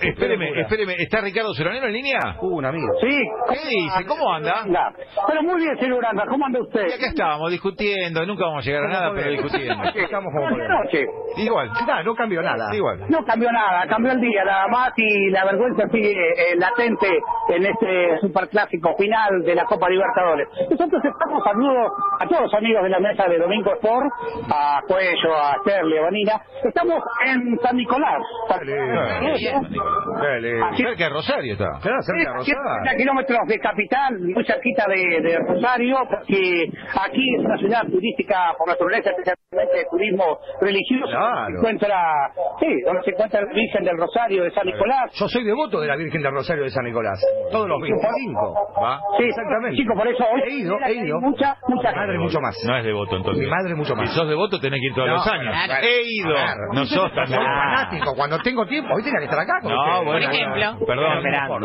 Espéreme, ¿está Ricardo Seronero en línea? Un amigo. Sí. ¿Qué dice? ¿Cómo anda? Pero muy bien, señor Uranga, ¿cómo anda usted? Y acá estábamos discutiendo, nunca vamos a llegar a nada, pero discutiendo. Estamos como Buenas noches. Igual. no cambió nada. Igual. No cambió nada, cambió el día nada más y la vergüenza sigue latente en este superclásico final de la Copa Libertadores. Nosotros estamos saludos a todos los amigos de la mesa de Domingo Sport, a Cuello, a Sterling, a Vanina. Estamos en San Nicolás. Cerca de Rosario está. Claro, cerca de Rosario. 30 kilómetros de capital, muy cerquita de Rosario, porque aquí es una ciudad turística por naturaleza, especialmente de turismo religioso. Claro. Donde se encuentra la Virgen del Rosario de San Nicolás. Yo soy devoto de la Virgen del Rosario de San Nicolás. Todos los 25. ¿Va? Sí, exactamente. Chicos, por eso hoy He ido. mucha Mi madre mucho más. No es devoto entonces. Mi madre mucho más. Si sos devoto tenés que ir todos los años. Claro. He ido. No sos tan Soy fanático. Cuando tengo tiempo, hoy tenía que estar acá con ustedes. bueno, Por ejemplo. Perdón.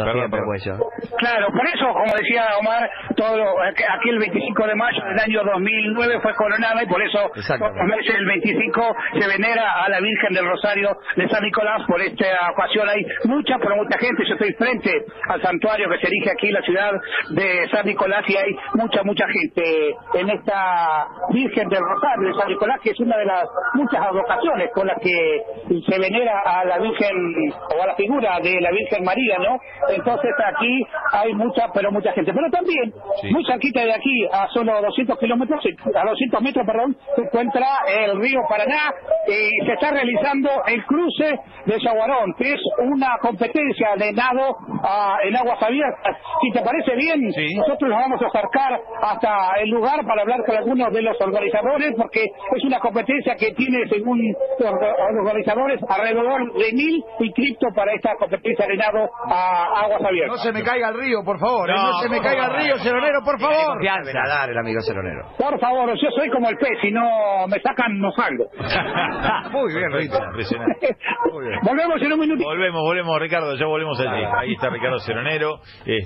Claro, por eso, como decía Omar, aquí el 25 de mayo del año 2009 fue coronada y por eso todos los meses el 25 se venera a la Virgen del Rosario de San Nicolás. Por esta ocasión hay mucha gente. Yo estoy frente al santuario que se erige aquí en la ciudad de San Nicolás y hay mucha gente en esta Virgen del Rosario de San Nicolás, que es una de las muchas advocaciones con las que se venera a la Virgen o a la figura de la Virgen María, ¿no? Entonces aquí hay mucha gente. Pero también, muy cerquita de aquí, a solo 200 metros, se encuentra el río Paraná y se está realizando el cruce de Yaguarón, que es una competencia de nado en aguas abiertas. Si te parece bien, nosotros nos vamos a acercar hasta el lugar para hablar con algunos de los organizadores, porque es una competencia que tiene, según los organizadores, alrededor de 1000 inscriptos para esta competencia de nado a aguas abiertas. No se me caiga el río, por favor. No se me caiga el río, Ceronero, por favor. Sabe nadar el amigo Ceronero. Por favor, yo soy como el pez, si no me sacan, no salgo. Muy bien, Rita. Impresionante. Muy bien. Volvemos en un minutito. Volvemos, Ricardo, ya volvemos allí. Ahí está Ricardo Seronero,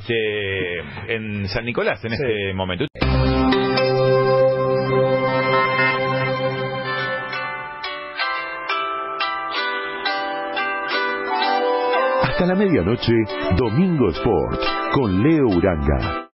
en San Nicolás en este momento. Hasta la medianoche, Domingo Sport, con Leo Uranga.